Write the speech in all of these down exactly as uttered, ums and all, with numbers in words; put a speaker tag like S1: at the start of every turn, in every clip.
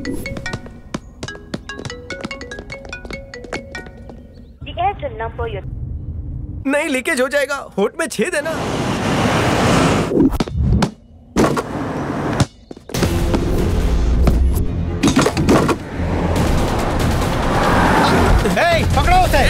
S1: नहीं, लीकेज हो जाएगा, होठ में छेद है ना।
S2: ए, पकड़ो उसे।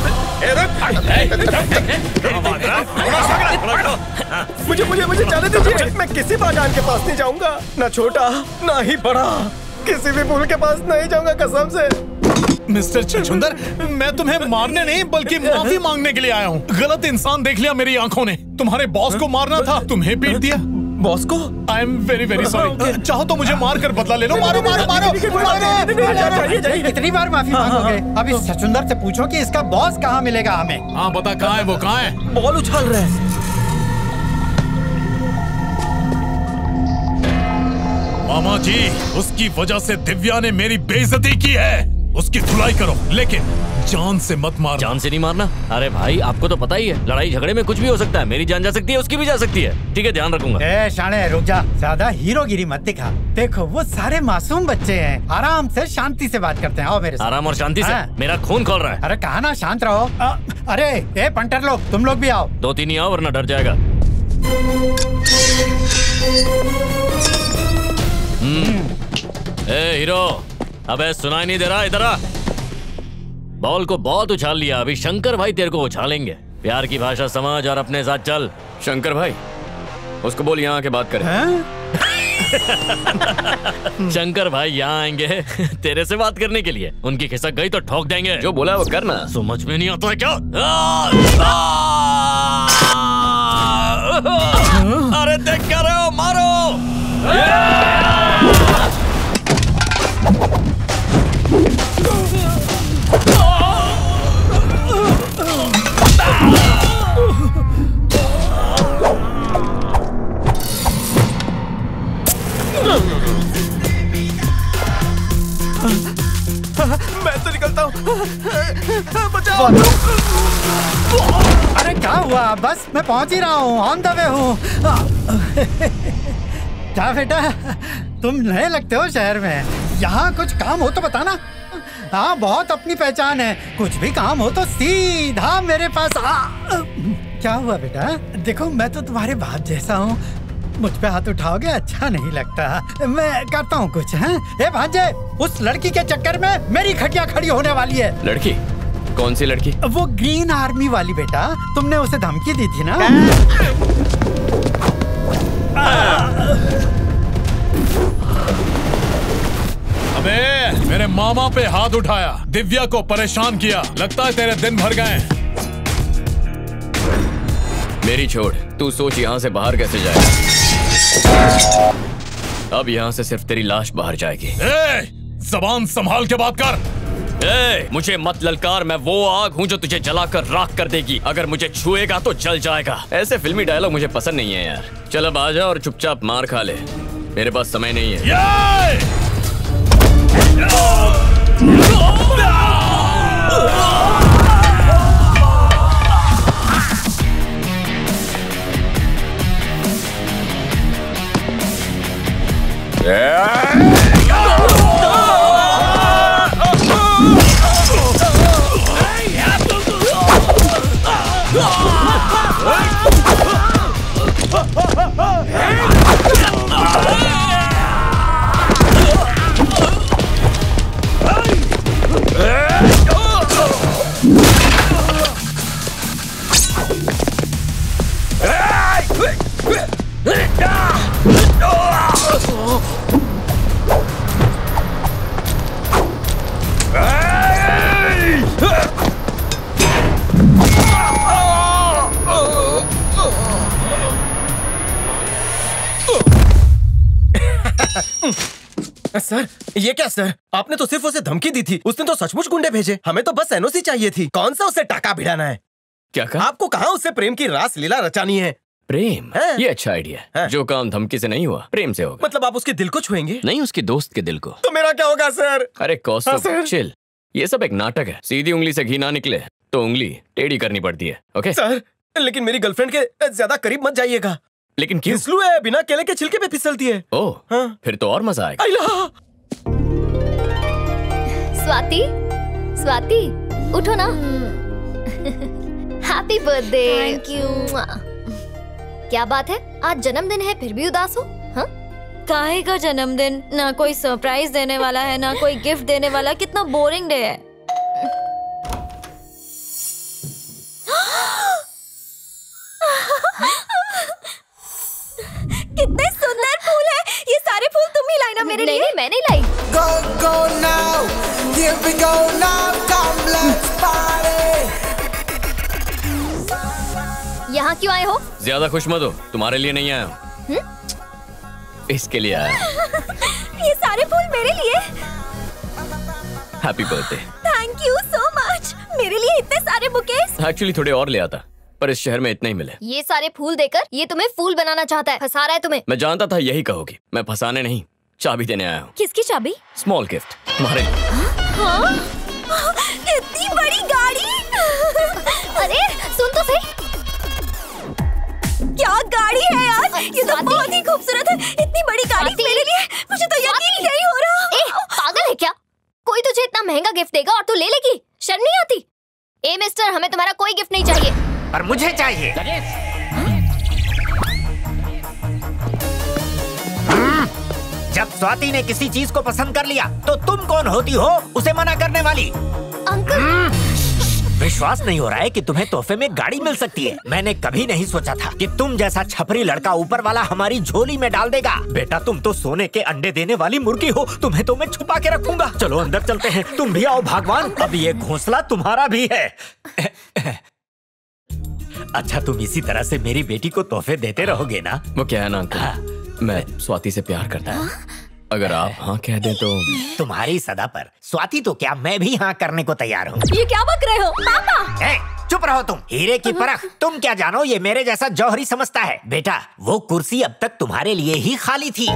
S1: मुझे मुझे मुझे जाने दीजिए। मैं किसी बागान के पास नहीं जाऊंगा, ना छोटा ना ही बड़ा, किसी भी फूल के पास नहीं जाऊंगा कसम से।
S3: मिस्टर छछूंदर, मैं तुम्हें मारने नहीं बल्कि माफी मांगने के लिए आया हूँ। गलत इंसान देख लिया मेरी आंखों ने। तुम्हारे बॉस को मारना था, तुम्हें पीट दिया।
S1: बॉस को?
S3: I am very very sorry. चाहो तो मुझे मार कर बदला ले लो। मारो मारो मारो, मारो।
S2: कितनी बार माफी मांगोगे? अब इस छछूंदर से पूछो कि इसका बॉस कहाँ मिलेगा हमें।
S3: हाँ बता, कहाँ है वो? कहाँ है?
S1: बॉल उछाल रहे हैं।
S3: मामा जी, उसकी वजह से दिव्या ने मेरी बेइज्जती की है। उसकी धुलाई करो, लेकिन जान से मत मारना।
S4: जान से नहीं मारना? अरे भाई, आपको तो पता ही है, लड़ाई झगड़े में कुछ भी हो सकता है। मेरी जान जा सकती है, उसकी भी जा सकती है। ठीक है, ध्यान रखूंगा।
S2: ए शाणे, रुक जा, ज्यादा हीरोगिरी मत दिखा। देखो वो सारे मासूम बच्चे हैं, आराम से शांति से बात करते हैं। आओ मेरे साथ।
S4: आराम और शांति से? मेरा खून खोल रहा है।
S2: अरे कहा ना शांत रहो। आ, अरे ए पंटर लोग, तुम लोग भी आओ।
S4: दो तीन ही आओ वरना डर जाएगा। ए हीरो, अबे सुनाई नहीं दे रहा? इधर आ। बॉल को बहुत उछाल लिया, अभी शंकर भाई तेरे को उछालेंगे। प्यार की भाषा समझ और अपने साथ चल।
S5: शंकर भाई, उसको बोल यहाँ आके बात करें।
S4: शंकर भाई यहाँ आएंगे तेरे से बात करने के लिए। उनकी खिसक गई तो ठोक देंगे।
S5: जो बोला वो करना।
S4: समझ में नहीं आता है क्या? अरे देख क्या रहे हो, मारो।
S1: मैं तो निकलता हूँ। बचाओ।
S2: अरे क्या हुआ? बस मैं पहुंच ही रहा हूँ, ऑन द वे हूँ। क्या बेटा, तुम नए लगते हो शहर में। यहाँ कुछ काम हो तो बताना। हाँ, बहुत अपनी पहचान है। कुछ भी काम हो तो सीधा मेरे पास आ। क्या हुआ बेटा? देखो मैं तो तुम्हारे बाप जैसा हूँ, मुझ पे हाथ उठाओगे अच्छा नहीं लगता। मैं करता हूँ कुछ। हैं? ए भांजे, उस लड़की के चक्कर में मेरी खटिया खड़ी होने वाली है।
S5: लड़की? कौन सी लड़की?
S2: वो ग्रीन आर्मी वाली बेटा, तुमने उसे धमकी दी थी ना।
S3: अबे मेरे मामा पे हाथ उठाया, दिव्या को परेशान किया, लगता है तेरे दिन भर गए।
S5: मेरी छोड़, तू सोच यहाँ से बाहर कैसे जाएगा। अब यहाँ से सिर्फ तेरी लाश बाहर जाएगी।
S3: ए, ज़बान संभाल के बात कर।
S5: ए, मुझे मत ललकार, मैं वो आग हूँ जो तुझे जलाकर राख कर देगी। अगर मुझे छुएगा तो जल जाएगा। ऐसे फिल्मी डायलॉग मुझे पसंद नहीं है यार। चल अब आजा और चुपचाप मार खा ले, मेरे पास समय नहीं है।
S1: सर, ये क्या सर? आपने तो सिर्फ उसे धमकी दी थी, उसने तो सचमुच गुंडे भेजे। हमें तो बस एनओसी चाहिए थी। कौन सा उसे टाका भिड़ाना है?
S5: क्या कहा?
S1: आपको कहा उससे प्रेम की रास लीला रचानी है?
S5: प्रेम? ये अच्छा आइडिया है। जो काम धमकी से नहीं हुआ, प्रेम से होगा।
S1: मतलब आप उसके दिल को छुएंगे?
S5: नहीं, उसके दोस्त के दिल को।
S1: तो मेरा क्या होगा सर?
S5: अरे कौस्तुभ, चिल। ये सब एक नाटक है। सीधी उंगली से घी ना निकले तो उंगली टेढ़ी करनी पड़ती है। ओके
S1: सर, लेकिन मेरी गर्लफ्रेंड के ज्यादा करीब मत जाइएगा।
S5: लेकिन क्यों?
S1: फिसलू है, बिना केले के छिलके पे फिसलती है।
S5: ओह, हाँ? फिर तो और मजा आएगा।
S6: स्वाति, स्वाति, उठो ना। Happy birthday.
S7: Thank you.
S6: क्या बात है, आज जन्मदिन है फिर भी उदास हो? हाँ?
S7: काहे का जन्मदिन? ना कोई सरप्राइज देने वाला है, ना कोई गिफ्ट देने वाला। कितना बोरिंग डे है। कितने सुंदर फूल है। ये सारे फूल तुम ही लाई ना मेरे लिए?
S6: नहीं, मैं नहीं लाई।
S8: Go go now, here we go now, come let's party.
S6: यहाँ क्यों आए हो?
S5: ज्यादा खुश मत हो, तुम्हारे लिए नहीं आया हूँ, इसके लिए आया।
S7: ये सारे फूल मेरे लिए?
S5: Happy birthday.
S7: Thank you so much. मेरे लिए इतने सारे बुकेस?
S5: एक्चुअली थोड़े और ले आता, पर इस शहर में इतने ही मिले।
S6: ये सारे फूल देकर ये तुम्हें फूल बनाना चाहता है, फंसा रहा है तुम्हें।
S5: मैं जानता था यही कहोगी। मैं फंसाने नहीं, चाबी देने आया हूँ।
S7: किसकी चाबी?
S5: स्मॉल गिफ्ट तुम्हारे लिए।
S7: हाँ? इतनी बड़ी गाड़ी।
S6: अरे सुन तो सही।
S7: क्या गाड़ी है यार, ये तो बहुत ही खूबसूरत है। इतनी बड़ी गाड़ी मेरे लिए, मुझे तो यकीन नहीं हो रहा।
S6: ए, पागल है क्या? कोई तुझे इतना महंगा गिफ्ट देगा और तू ले लेगी? शर्म नहीं आती? ए मिस्टर, हमें तुम्हारा कोई गिफ्ट नहीं चाहिए।
S9: पर मुझे चाहिए। जब स्वाति ने किसी चीज को पसंद कर लिया तो तुम कौन होती हो उसे मना करने वाली?
S6: अंकल,
S9: विश्वास नहीं हो रहा है कि तुम्हें तोहफे में गाड़ी मिल सकती है। मैंने कभी नहीं सोचा था कि तुम जैसा छपरी लड़का ऊपर वाला हमारी झोली में डाल देगा। बेटा, तुम तो सोने के अंडे देने वाली मुर्गी हो, तुम्हें तो मैं छुपा के रखूंगा। चलो अंदर चलते हैं। तुम भी आओ भगवान, अब ये घोंसला तुम्हारा भी है। अच्छा, तुम इसी तरह से मेरी बेटी को तोहफे देते रहोगे ना?
S5: वो क्या है ना अंकल, मैं स्वाति से प्यार करता हूँ। अगर आप हाँ कह दें तो।
S9: तुम्हारी सदा पर स्वाति तो क्या, मैं भी हाँ करने को तैयार हूँ।
S7: ये क्या बक रहे हो पापा?
S9: ए, चुप रहो तुम। हीरे की परख तुम क्या जानो, ये मेरे जैसा जौहरी समझता है। बेटा, वो कुर्सी अब तक तुम्हारे लिए ही खाली थी।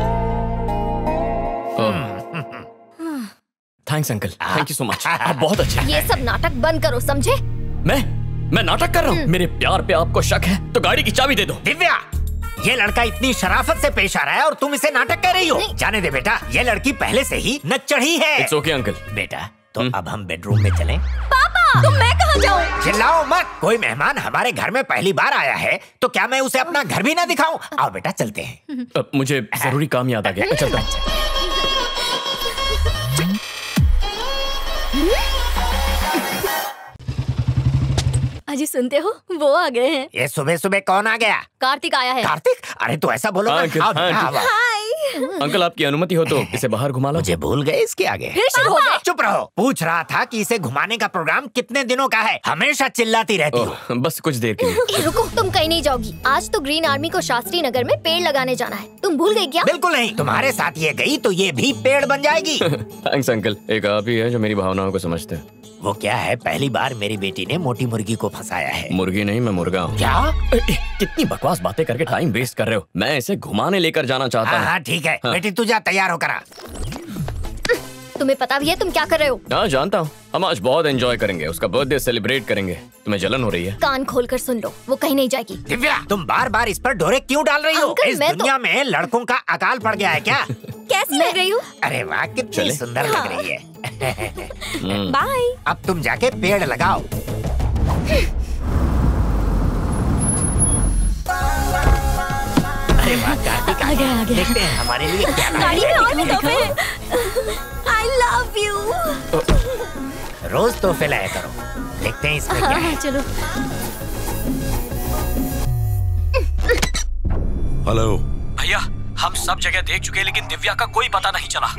S5: Thanks uncle, thank you so much, आप बहुत अच्छे हैं।
S6: ये सब नाटक बंद करो, समझे?
S5: मैं मैं नाटक कर रहा हूँ? मेरे प्यार पे आपको शक है तो गाड़ी की चाबी दे दो।
S9: दिव्या, ये लड़का इतनी शराफत से पेश आ रहा है और तुम इसे नाटक कर रही हो। जाने दे बेटा, ये लड़की पहले से ही नच चढ़ी है।
S5: It's okay uncle.
S9: बेटा, तो अब हम बेडरूम में चलें?
S7: पापा, तो मैं कहाँ जाऊँ?
S9: चिल्लाओ मत। कोई मेहमान हमारे घर में पहली बार आया है तो क्या मैं उसे अपना घर भी ना दिखाऊं? आओ बेटा, चलते हैं।
S5: अब मुझे जरूरी काम याद आ गया, चलता हूँ।
S7: अजी सुनते हो, वो आ गए हैं।
S9: ये सुबह सुबह कौन आ गया?
S6: कार्तिक आया है।
S9: कार्तिक? अरे तो ऐसा बोलो
S5: हाँ,
S9: ना। आओ बेटा,
S5: हाँ,
S9: आओ।
S7: हाय।
S5: अंकल आपकी अनुमति हो तो इसे बाहर घुमा लो।
S9: मुझे भूल गए इसके आगे।
S6: फिर शुरू हो गए।
S9: चुप रहो। पूछ रहा था कि इसे घुमाने का प्रोग्राम कितने दिनों का है? हमेशा चिल्लाती रहती हो।
S5: ओह, बस कुछ देर के लिए।
S6: ए, रुको, तुम कहीं नहीं जाओगी। आज तो ग्रीन आर्मी को शास्त्री नगर में पेड़ लगाने जाना है। तुम भूल गई क्या?
S9: बिल्कुल नहीं। तुम्हारे साथ ये गई तो ये भी पेड़ बन जाएगी।
S5: थैंक्स अंकल, एक आप ही है जो मेरी भावनाओं को समझते हैं।
S9: वो क्या है, पहली बार मेरी बेटी ने मोटी मुर्गी को फंसाया है।
S5: मुर्गी नहीं, मैं मुर्गा हूँ।
S9: क्या?
S5: कितनी बकवास बातें करके टाइम वेस्ट कर रहे हो। मैं इसे घुमाने लेकर जाना चाहता
S9: हाँ
S5: हूँ।
S9: हाँ ठीक है।
S5: हाँ।
S9: बेटी तू जा, तैयार होकर आ।
S6: तुम्हें पता भी है तुम क्या कर रहे हो?
S5: हाँ जानता हूँ, हम आज बहुत एंजॉय करेंगे, उसका बर्थडे सेलिब्रेट करेंगे। तुम्हें जलन हो रही है?
S6: कान खोलकर सुन लो, वो कहीं नहीं जाएगी।
S9: दिव्या, तुम बार बार इस पर डोरे क्यों डाल रही हो?
S6: अंकल,
S9: इस
S6: मैं तो-
S9: दुनिया में लड़कों का अकाल पड़ गया है क्या?
S7: कैसी लग रही हूँ?
S9: अरे वाह, कितनी
S5: चले?
S9: सुंदर लग रही है।
S7: बाय।
S9: अब तुम जाके पेड़ लगाओ। अरे वाह, कार्तिक आ गया। देखते हैं हमारे लिए क्या लाया
S7: गाड़ी
S9: है।
S7: में और भी तोहफे हैं। I love you।
S9: रोज तोहफे लाया करो। देखते हैं इसमें क्या है।
S7: चलो।
S10: हेलो
S11: भैया, हम सब जगह देख चुके लेकिन दिव्या का कोई पता नहीं चला।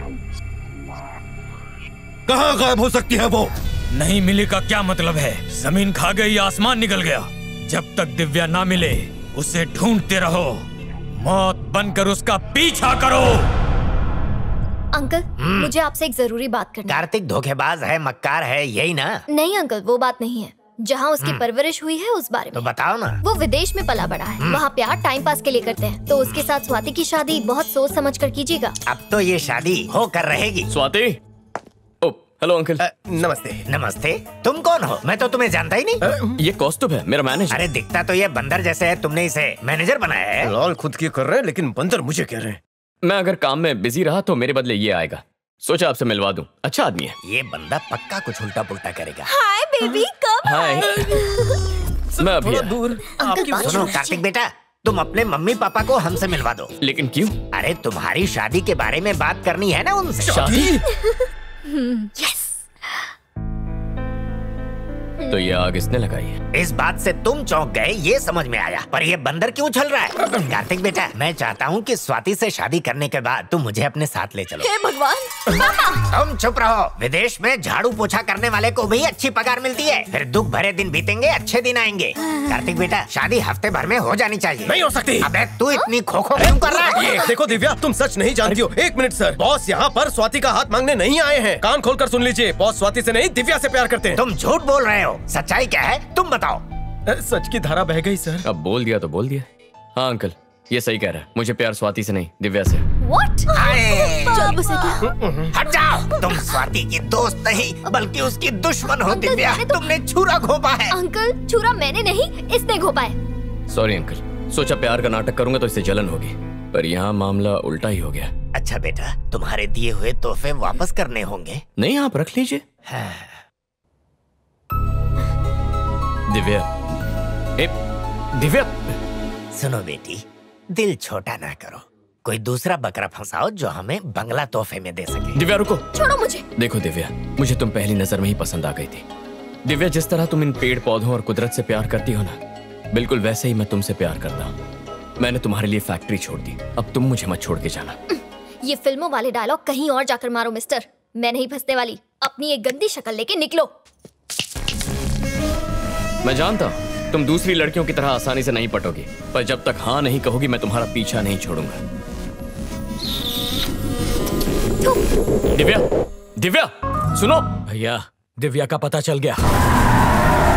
S10: कहाँ गायब हो सकती है वो?
S11: नहीं मिले का क्या मतलब है? जमीन खा गई या आसमान निकल गया? जब तक दिव्या ना मिले उसे ढूंढते रहो, मौत बनकर उसका पीछा करो।
S6: अंकल, मुझे आपसे एक जरूरी बात करनी है।
S9: कार्तिक धोखेबाज है, मक्कार है, यही ना?
S6: नहीं अंकल, वो बात नहीं है। जहाँ उसकी परवरिश हुई है उस बारे
S9: तो
S6: में।
S9: बताओ ना।
S6: वो विदेश में पला बड़ा है, वहाँ प्यार टाइम पास के लिए करते हैं, तो उसके साथ स्वाति की शादी बहुत सोच समझ कर कीजिएगा।
S9: अब तो ये शादी होकर रहेगी।
S5: स्वाति। ओ, हेलो अंकल।
S1: नमस्ते।
S9: नमस्ते। तुम कौन हो? मैं तो तुम्हें जानता ही नहीं।
S5: ये कॉस्ट्यूम है मेरा मैनेजर।
S9: अरे दिखता तो ये बंदर जैसे है, तुमने इसे मैनेजर बनाया है?
S1: लाल खुद की कर रहे हैं लेकिन बंदर मुझे कह रहे हैं।
S5: मैं अगर काम में बिजी रहा तो मेरे बदले ये आएगा। सोचा आपसे मिलवा दूं। अच्छा आदमी है
S9: ये बंदा, पक्का कुछ उल्टा पुल्टा करेगा।
S7: हाय बेबी, कब
S5: हाय। मैं अभी
S1: थोड़ा दूर आपकी
S9: सुनो कार्तिक बेटा, तुम अपने मम्मी पापा को हमसे मिलवा दो।
S5: लेकिन क्यों?
S9: अरे तुम्हारी शादी के बारे में बात करनी है ना उनसे।
S5: शादी?
S7: यस।
S5: तो ये आग इसने लगाई है।
S9: इस बात से तुम चौंक गए ये समझ में आया, पर ये बंदर क्यों चल रहा है? कार्तिक बेटा, मैं चाहता हूँ कि स्वाति से शादी करने के बाद तुम मुझे अपने साथ ले चलो।
S7: हे भगवान। पापा
S9: तुम चुप रहो। विदेश में झाड़ू पोछा करने वाले को भी अच्छी पगार मिलती है। फिर दुख भरे दिन बीतेंगे, अच्छे दिन आएंगे। कार्तिक बेटा, शादी हफ्ते भर में हो जानी चाहिए।
S1: नहीं हो सकती।
S9: अबे तू इतनी खोखो क्यों कर रहा है?
S1: देखो दिव्या, तुम सच नहीं जानती हो। एक मिनट सर, बॉस यहाँ पर स्वाति का हाथ मांगने नहीं आए हैं। कान खोलकर सुन लीजिए, बॉस स्वाति से नहीं दिव्या से प्यार करते हैं।
S9: तुम झूठ बोल रहे हो, सच्चाई क्या है तुम बताओ।
S1: सच की धारा बह गई सर।
S5: अब बोल दिया तो बोल दिया। हाँ अंकल, ये सही कह रहा है। मुझे प्यार स्वाति से नहीं दिव्या से।
S7: व्हाट?
S6: चल उसे क्या?
S9: हट जाओ। तुम स्वाति की दोस्त नहीं बल्कि उसकी दुश्मन हो दिव्या। तुमने छुरा घोंपा है।
S6: अंकल, छुरा मैंने नहीं, इसने घोंपा है।
S5: सॉरी अंकल, सोचा प्यार का नाटक करूंगा तो इससे जलन होगी, पर यहाँ मामला उल्टा ही हो गया।
S9: अच्छा बेटा, तुम्हारे दिए हुए तोहफे वापस करने होंगे।
S5: नहीं, आप रख लीजिए। दिव्या, ए, दिव्या,
S9: सुनो बेटी, दिल छोटा ना करो। कोई दूसरा बकरा फंसाओ जो हमें बंगला तोहफे में दे सके।
S5: दिव्या रुको।
S6: छोड़ो मुझे।
S5: देखो दिव्या, मुझे तुम पहली नजर में ही पसंद आ गई थी। दिव्या, जिस तरह तुम इन पेड़ पौधों और कुदरत से प्यार करती हो ना, बिल्कुल वैसे ही मैं तुमसे प्यार करता हूँ। मैंने तुम्हारे लिए फैक्ट्री छोड़ दी, अब तुम मुझे मत छोड़ के जाना।
S6: ये फिल्मों वाले डायलॉग कहीं और जाकर मारो मिस्टर, मैं नहीं फंसने वाली। अपनी एक गंदी शक्ल लेके निकलो।
S5: मैं जानता हूँ तुम दूसरी लड़कियों की तरह आसानी से नहीं पटोगी, पर जब तक हाँ नहीं कहोगी मैं तुम्हारा पीछा नहीं छोड़ूंगा। दिव्या, दिव्या सुनो।
S11: भैया, दिव्या का पता चल गया।